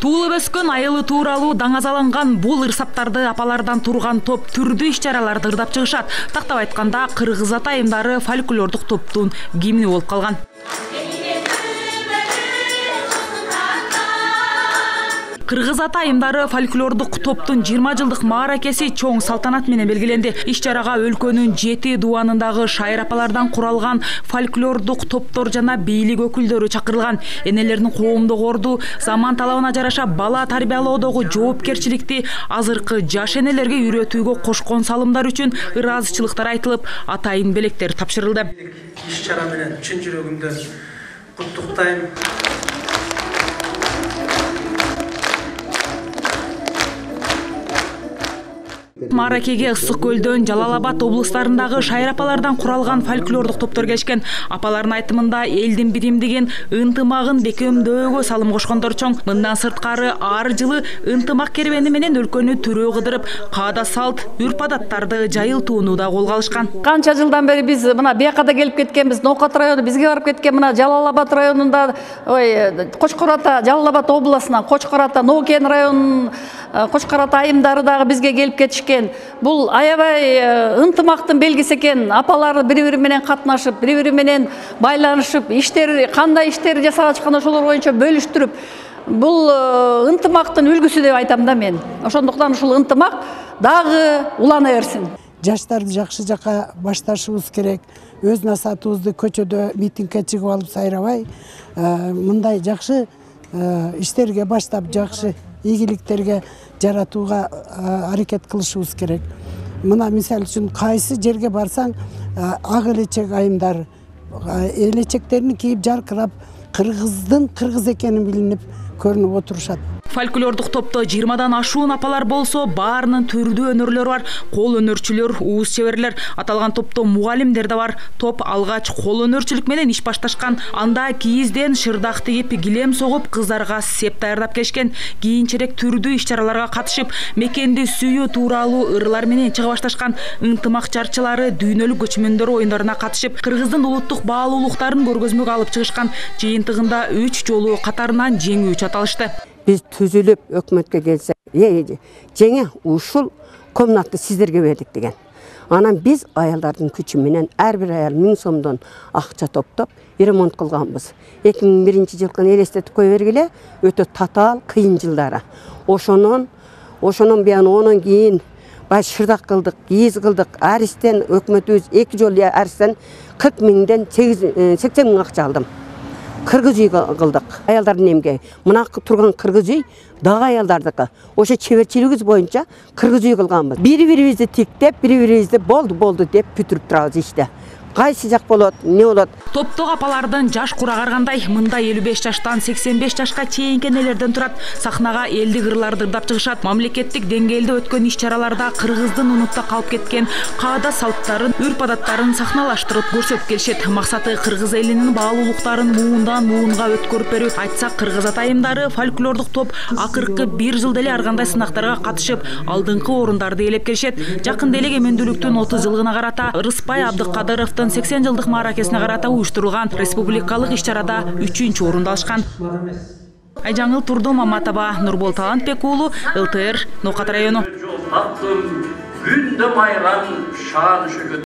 Туулуп өскөн айылы тууралуу даңазаланган бул ырсаптарды апалардан турган топ түрдүү иш-чараларды ырдап чыгышат. Тактап айтканда Кыргыз ата айымдары фольклордук топтун гимни болуп калган. Кыргыз ата айымдары фольклордук топтун 20 жылдык мааракеси чоң салтанат менен белгиленди. Иш-чарага өлкөнүн 7 дубанындагы шайыр апалардан куралган фольклордук топтор жана бийлик өкүлдөрү чакырылган. Энелердин коомдук орду заман талабына жараша бала тарбиялоодогу жоопкерчиликти азыркы жаш энелерге үйрөтүүгө кошкон салымдар үчүн ыраазычылыктар айтылып, атайын белектер тапшырылды. Иш-чара менен чын жүрөгүмдөн куттуктайм. Мааракеге Ысык көлдөн Жалал-Абад облустарындагы шайыр апалардан куралган фольклордук топтор келишкен. Апалардын айтымында элдин биримдигин, ынтымагын бекемдөөгө салым кошкондор чоң. Мындан сырткары ар жылы ынтымак кербени менен өлкөнү түрөө кыдырып, каада салт, үрп-адаттарды жайылтууну да колго алышкан. Канча жылдан бери биз мына бияка да келип кеткенбиз. Ноокат району бизге барып кеткен, мына Жалал-Абад районунда, Кочкор Ата, Жалал-Абад областынан Кочкор Ата, Ноокен районунун Кочкор Ата айымдары дагы бизге келип кетишкен. Бул аябай ынтымактын белгиси экен. Апалар бири-бири менен катнашып, бири-бири менен байланышып, иштери кандай иштер жасагачкан ошолор боюнча бөлүштүрүп, бул ынтымактын үлгүсү деп айтам да мен. Ошондуктан ушул ынтымак дагы улана берсин. Жаштарды жакшы жака башташыбыз керек. Өз насаатыбызды көчөдө митингге чыгып алып сайрабай, мындай жакшы иштерге баштап, жакшы ийгиликтерге жаратууга аракет кылышыбыз керек. Мына мисал үчүн кайсы жерге барсаң, ак элечек айымдар элечектерин кийип жаркырап, кыргыздын кыргыз экенин билинип көрүнүп отурушат. Фольклордук топто 20дан ашуун апалар болсо, баарынын түрдүү өнөрлөрү бар. Кол өнөрчүлөр, ууз чеберлер. Аталган топто мугалимдер да бар. Топ алгач кол өнөрчүлүк менен иш башташкан. Анда кийизден шырдак тигип, килем согуп, кыздарга сеп даярдап келишкен. Кийинчерээк түрдүү иш-чараларга катышып, мекенди сүйүү тууралуу ырлар менен чыга башташкан. Ынтымак чарчылары дүйнөлүк көчмөндөр оюндарына катышып, Кыргыздын улуттук баалуулуктарын көргөзмөгө алып чыгышкан. Жыйынтыгында 3 жолу катарынан жеңүүчү аталышты. Biz түзүлүп өкмөткө келсе, жеңе ушул комнатты сиздерге бердик деген. Анан биз аялдардын күчү менен ар бир аял 1000 сомдон акча топтоп ремонт кылганбыз. 2001-жылкын элестетип кое бергиле, өтө татаал кыйын жылдары. Ошонун биян онун кийин бай шырдак кылдык, кийиз кылдык. Аристен өкмөтүбүз 2 жолу аристен 40 миңден 80 миң акча алдым. Кыргыз үй кылдык. Аялдардын эмге. Мына турган кыргыз үй дагы аялдардыкы. Ошо чеберчилигибиз боюнча кыргыз үй кылганбыз. Бири-бирибизди тиктеп, бири-бирибизди болду деп бүтүрүп турабыз иште. Кайсы жак болот, эмне болот? Топтогу апалардын жаш кура каргандай, мында 55 жаштан 85 жашка чейинки энелерден турат. Сахнага элдик ырларды ырдап чыгышат. Мамлекеттик деңгээлде өткөн иш-чараларда кыргыздын унутта калып кеткен каада салттарын, үрп-адаттарын сахналаштырып көрсөтүп келишет. Максаты кыргыз элинин баалуулуктарын муундан муунга өткөрүп берүү. Айтсак, кыргыз ата айымдары фольклордук топ акыркы 1 жылда эле ар кандай сынактарга катышып, алдыңкы орундарды ээлеп келишет. Жакында эле эмендүүлүктүн 30 жылдыгына карата Рыспай Абдыкадыровдун 80 жылдык мааракесине карата уюштурулган республикалык иш-чарада 3-чү орунду алышкан. Айжаңыл Турду Маматова, Нурбол Талантбек уулу, ЛТР, Ноокат району.